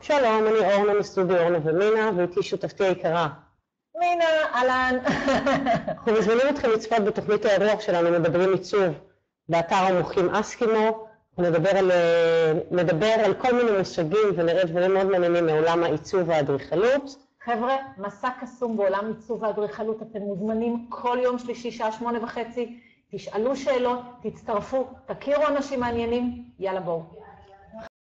שלום, אני אורנה מסטודיו אורנה ומינה, ואיתי שותפתי היקרה. מינה, אהלן. אנחנו מזמינים אתכם לצפות בתוכנית האירוח שלנו, מדברים עיצוב, באתר המוחים אסקימו. אנחנו נדבר על כל מיני מושגים ונראה דברים מאוד מעניינים מעולם העיצוב והאדריכלות. חבר'ה, מסע קסום בעולם עיצוב והאדריכלות, אתם מוזמנים כל יום שלישי, שעה 8:30, תשאלו שאלות, תצטרפו, תכירו אנשים מעניינים, יאללה בואו.